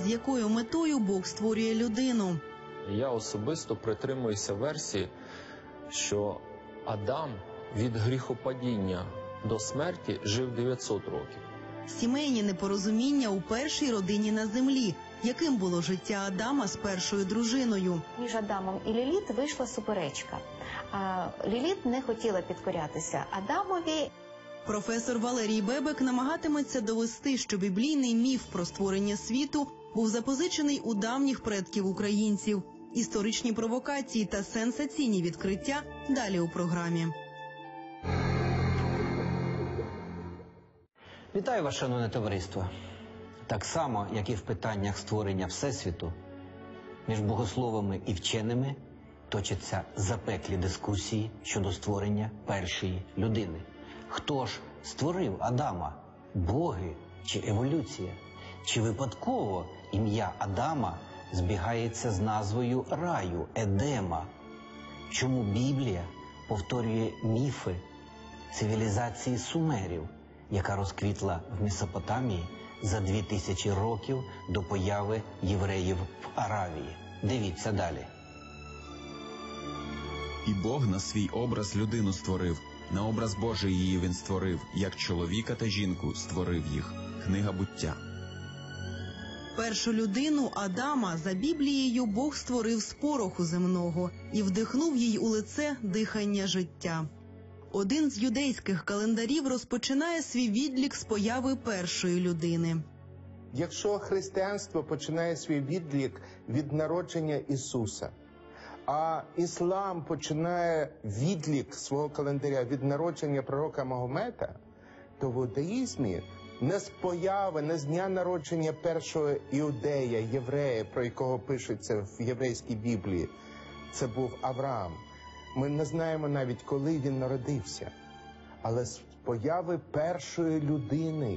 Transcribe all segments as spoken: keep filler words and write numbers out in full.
з якою метою Бог створює людину. Я особисто притримуюся версії, що Адам від гріхопадіння до смерті жив дев'ятсот років. Сімейні непорозуміння у першій родині на землі. Яким було життя Адама з першою дружиною? Між Адамом і Ліліт вийшла суперечка. Ліліт не хотіла підкорятися Адамові. Професор Валерій Бебек намагатиметься довести, що біблійний міф про створення світу був запозичений у давніх предків українців. Історичні провокації та сенсаційні відкриття далі у програмі. Вітаю вас, шановне товариство. Так само, як і в питаннях створення Всесвіту, між богословами і вченими точаться запеклі дискусії щодо створення першої людини. Хто ж створив Адама? Боги чи еволюція? Чи випадково ім'я Адама збігається з назвою раю – Едема? Чому Біблія повторює міфи цивілізації сумерів, яка розквітла в Месопотамії за дві тисячі років до появи євреїв в Аравії? Дивіться далі. І Бог на свій образ людину створив, на образ Божий її він створив, як чоловіка та жінку створив їх. Книга Буття. Першу людину, Адама, за Біблією Бог створив з пороху земного і вдихнув їй у лице дихання життя. Один з юдейських календарів розпочинає свій відлік з появи першої людини. Якщо християнство починає свій відлік від народження Ісуса, а іслам починає відлік свого календаря від народження пророка Магомета, то в іудаїзмі не з появи, не з дня народження першого іудея, єврея, про якого пишеться в єврейській Біблії, це був Авраам. Ми не знаємо навіть, коли він народився, але з появи першої людини.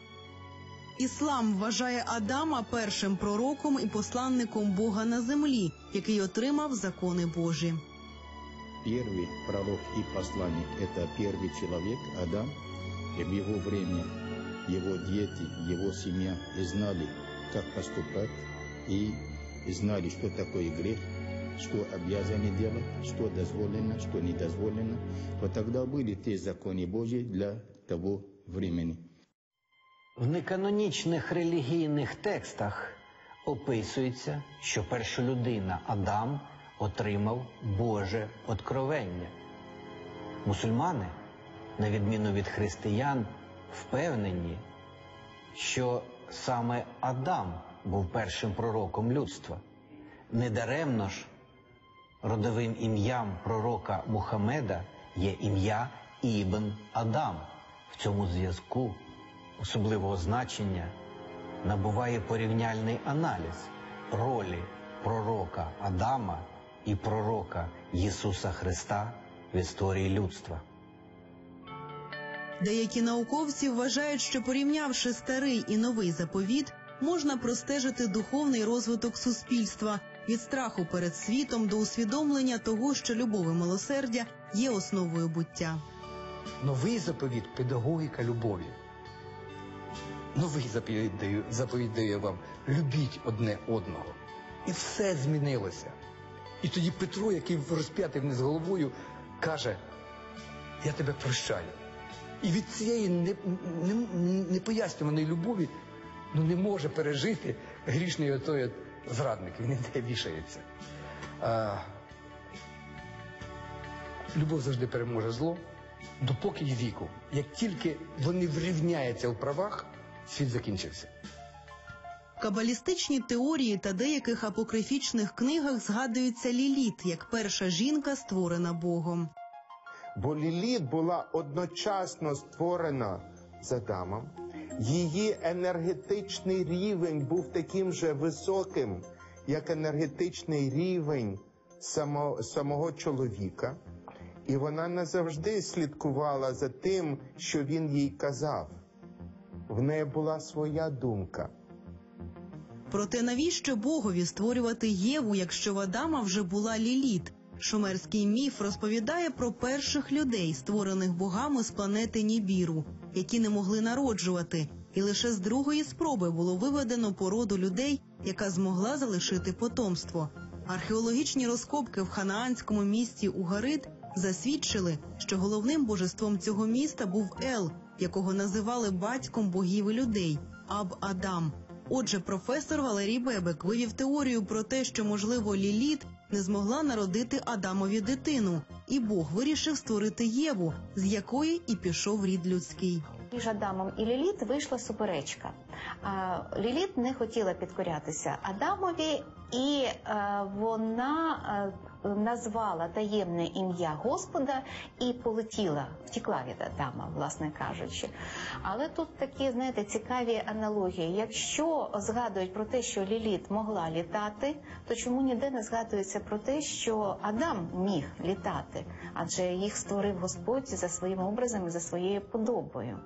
Іслам вважає Адама першим пророком і посланником Бога на землі, який отримав закони Божі. Перший пророк і посланник – це перший чоловік, Адам, і в його время его дети, его семья знали, как поступать, и знали, что такое грех, что обязаны делать, что дозволено, что не дозволено. Вот тогда были те законы Божьи для того времени. В неканонічних релігійних текстах описується, що першолюдина Адам отримав Боже откровення. Мусульмани, на відміну від християн, впевнені, що саме Адам був першим пророком людства. Недаремно ж родовим ім'ям пророка Мухаммеда є ім'я Ібн Адам. В цьому зв'язку особливого значення набуває порівняльний аналіз ролі пророка Адама і пророка Ісуса Христа в історії людства. Деякі науковці вважають, що порівнявши старий і новий заповіт, можна простежити духовний розвиток суспільства від страху перед світом до усвідомлення того, що любов і милосердя є основою буття. Новий заповіт – педагогіка любові. Новий заповіт дає, заповіт дає вам – любіть одне одного. І все змінилося. І тоді Петро, який розп'ятий вниз головою, каже: я тебе прощаю. І від цієї непояснюваної любові ну, не може пережити грішний отой зрадник. Він не вішається. А, любов завжди переможе зло, допоки й віку. Як тільки вони врівняються в правах, світ закінчився. В кабалістичній теорії та деяких апокрифічних книгах згадується Ліліт як перша жінка, створена Богом. Бо Ліліт була одночасно створена з Адамом. Її енергетичний рівень був таким же високим, як енергетичний рівень само, самого чоловіка. І вона не завжди слідкувала за тим, що він їй казав. В неї була своя думка. Проте навіщо Богові створювати Єву, якщо в Адама вже була Ліліт? Шумерський міф розповідає про перших людей, створених богами з планети Нібіру, які не могли народжувати, і лише з другої спроби було виведено породу людей, яка змогла залишити потомство. Археологічні розкопки в ханаанському місті Угарит засвідчили, що головним божеством цього міста був Ел, якого називали батьком богів і людей – Аб-Адам. Отже, професор Валерій Бебек вивів теорію про те, що, можливо, Ліліт не змогла народити Адамові дитину, і Бог вирішив створити Єву, з якої і пішов рід людський. Між Адамом і Ліліт вийшла суперечка. Ліліт не хотіла підкорятися Адамові, і вона назвала таємне ім'я Господа і полетіла, втекла від Адама, власне кажучи. Але тут такі, знаєте, цікаві аналогії. Якщо згадують про те, що Ліліт могла літати, то чому ніде не згадується про те, що Адам міг літати? Адже їх створив Господь за своїм образом і за своєю подобою.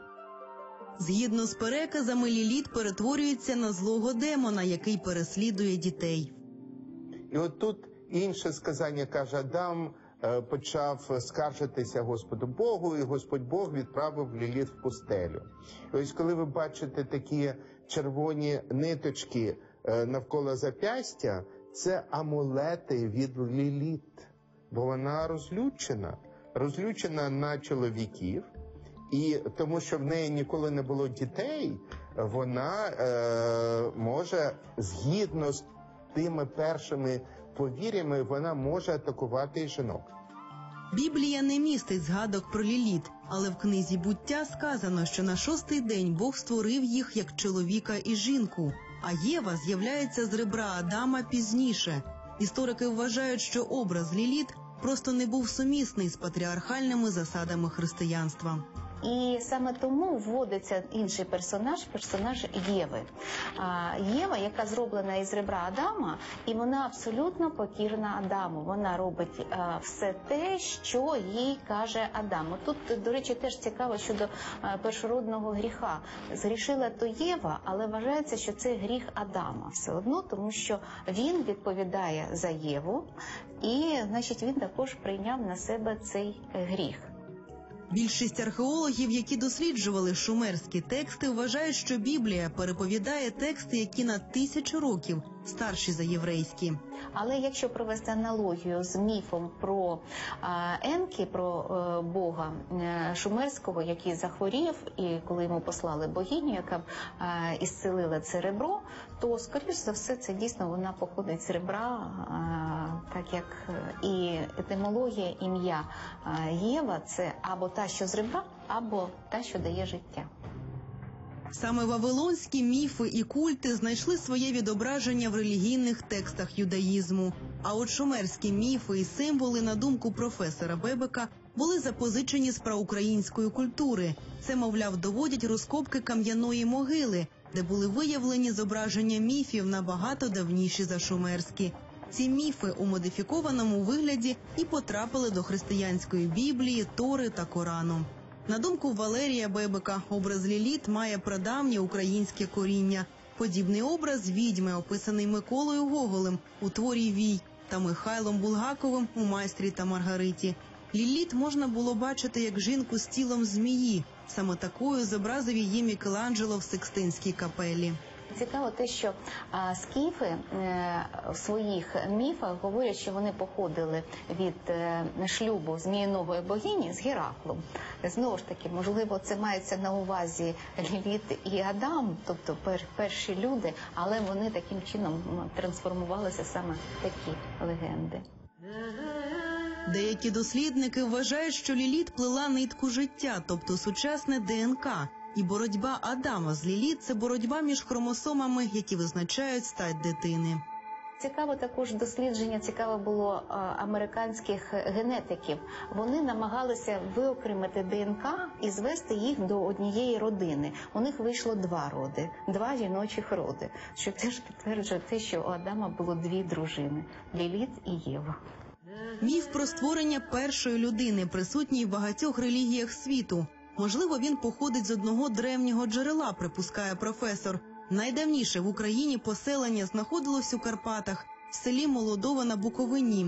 Згідно з переказами, Ліліт перетворюється на злого демона, який переслідує дітей. І от тут інше сказання каже, Адам е, почав скаржитися Господу Богу, і Господь Бог відправив Ліліт в пустелю. І ось коли ви бачите такі червоні ниточки е, навколо зап'ястя, це амулети від Ліліт, бо вона розлючена, розлючена на чоловіків. І тому, що в неї ніколи не було дітей, вона е, може, згідно з тими першими повір'ями, вона може атакувати і жінок. Біблія не містить згадок про Ліліт, але в книзі «Буття» сказано, що на шостий день Бог створив їх як чоловіка і жінку, а Єва з'являється з ребра Адама пізніше. Історики вважають, що образ Ліліт просто не був сумісний з патріархальними засадами християнства. І саме тому вводиться інший персонаж, персонаж Єви. Єва, яка зроблена із ребра Адама, і вона абсолютно покірна Адаму. Вона робить все те, що їй каже Адам. Тут, до речі, теж цікаво щодо першородного гріха. Згрішила то Єва, але вважається, що це гріх Адама все одно, тому що він відповідає за Єву, і, значить, він також прийняв на себе цей гріх. Більшість археологів, які досліджували шумерські тексти, вважають, що Біблія переповідає тексти, які на тисячу років старші за єврейські. Але якщо провести аналогію з міфом про а, Енкі, про а, бога а, шумерського, який захворів, і коли йому послали богиню, яка б а, ісцелила це ребро, то, скоріш за все, це дійсно вона походить з ребра, а, так як і етимологія ім'я а, Єва – це або та, що з ребра, або та, що дає життя. Саме вавилонські міфи і культи знайшли своє відображення в релігійних текстах юдаїзму. А от шумерські міфи і символи, на думку професора Бебека, були запозичені з праукраїнської культури. Це, мовляв, доводять розкопки кам'яної могили, де були виявлені зображення міфів набагато давніші за шумерські. Ці міфи у модифікованому вигляді і потрапили до християнської Біблії, Тори та Корану. На думку Валерія Бебека, образ Ліліт має прадавнє українське коріння. Подібний образ відьми, описаний Миколою Гоголем у творі «Вій» та Михайлом Булгаковим у «Майстрі та Маргариті». Ліліт можна було бачити як жінку з тілом змії. Саме такою зобразив її Мікеланджело в Сикстинській капелі. Цікаво те, що а, скіфи е, в своїх міфах говорять, що вони походили від е, шлюбу зміїного богині з Гераклом. Знову ж таки, можливо, це мається на увазі Ліліт і Адам, тобто пер, перші люди, але вони таким чином трансформувалися саме в такі легенди. Деякі дослідники вважають, що Ліліт плела нитку життя, тобто сучасне ДНК. І боротьба Адама з Ліліт – це боротьба між хромосомами, які визначають стать дитини. Цікаво також дослідження, цікаво було а, американських генетиків. Вони намагалися виокремити ДНК і звести їх до однієї родини. У них вийшло два роди, два жіночих роди, що теж підтверджує те, що у Адама було дві дружини – Ліліт і Єва. Міф про створення першої людини присутній в багатьох релігіях світу. Можливо, він походить з одного древнього джерела, припускає професор. Найдавніше в Україні поселення знаходилось у Карпатах, в селі Молодова на Буковині.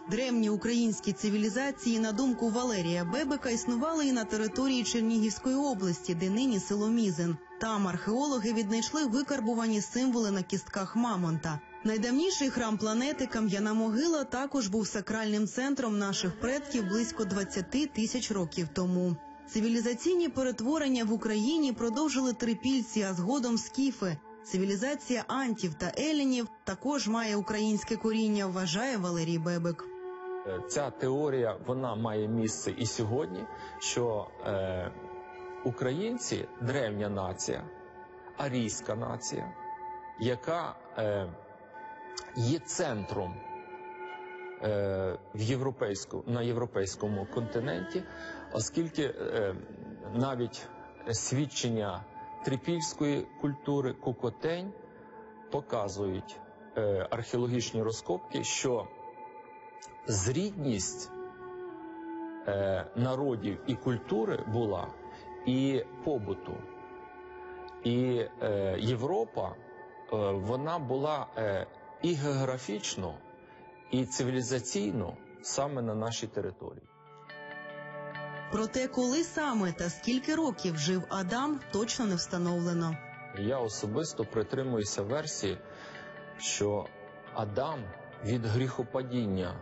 Древні українські цивілізації, на думку Валерія Бебека, існували і на території Чернігівської області, де нині село Мізин. Там археологи віднайшли викарбувані символи на кістках мамонта. Найдавніший храм планети Кам'яна могила також був сакральним центром наших предків близько двадцяти тисяч років тому. Цивілізаційні перетворення в Україні продовжили трипільці, а згодом скіфи. Цивілізація антів та елінів також має українське коріння, вважає Валерій Бебек. Ця теорія, вона має місце і сьогодні, що е, українці – древня нація, арійська нація, яка е, є центром е, в європейську, на європейському континенті, оскільки е, навіть свідчення трипільської культури Кукотень показують е, археологічні розкопки, що зрідність е, народів і культури була і побуту. І е, Європа, е, вона була е, і географічно, і цивілізаційно саме на нашій території. Проте, коли саме та скільки років жив Адам, точно не встановлено. Я особисто притримуюся версії, що Адам від гріхопадіння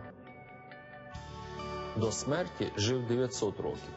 до смерті жив дев'ятсот років.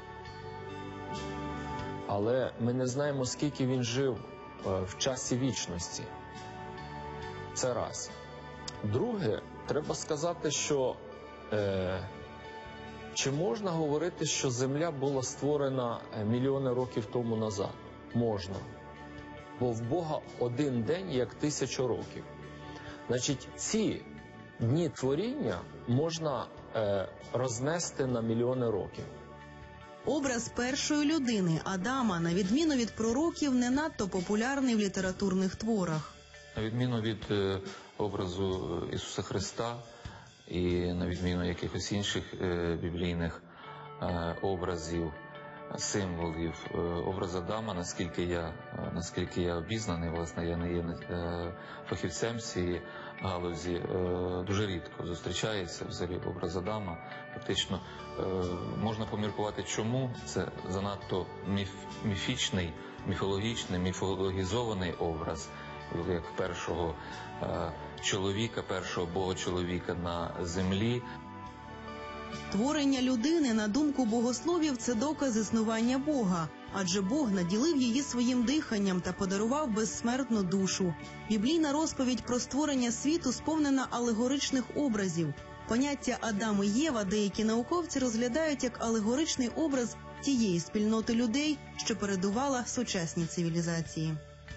Але ми не знаємо, скільки він жив в часі вічності. Це раз. Друге, треба сказати, що е, чи можна говорити, що Земля була створена мільйони років тому назад? Можна. Бо в Бога один день, як тисячу років. Значить, ці дні творіння можна е, рознести на мільйони років. Образ першої людини, Адама, на відміну від пророків, не надто популярний в літературних творах. На відміну від е, образу Ісуса Христа і на відміну якихось інших е, біблійних е, образів, символів, е, образ Адама, наскільки я, е, наскільки я обізнаний, власне, я не є е, фахівцем цієї галузі, е, дуже рідко зустрічається взагалі образ Адама. Фактично, е, можна поміркувати, чому це занадто міф, міфічний, міфологічний, міфологізований образ, як першого е, чоловіка, першого бога-чоловіка на землі. Творення людини, на думку богословів, це доказ існування Бога, адже Бог наділив її своїм диханням та подарував безсмертну душу. Біблійна розповідь про створення світу сповнена алегоричних образів. Поняття Адам і Єва деякі науковці розглядають як алегоричний образ тієї спільноти людей, що передувала сучасній цивілізації.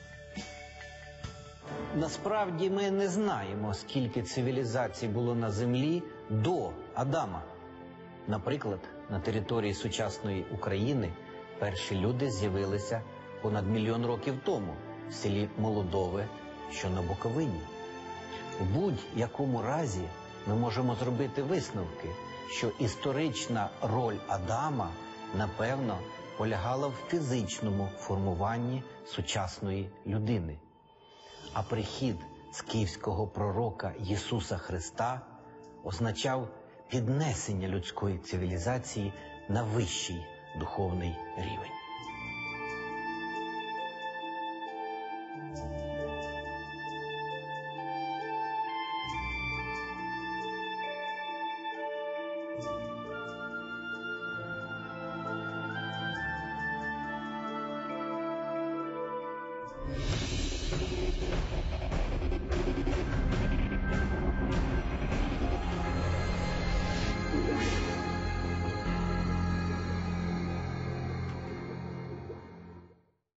Насправді ми не знаємо, скільки цивілізацій було на землі до Адама. Наприклад, на території сучасної України перші люди з'явилися понад мільйон років тому в селі Молодове, що на Буковині. У будь-якому разі ми можемо зробити висновки, що історична роль Адама, напевно, полягала в фізичному формуванні сучасної людини. А прихід скіфського пророка Ісуса Христа означав піднесення людської цивілізації на вищий духовний рівень.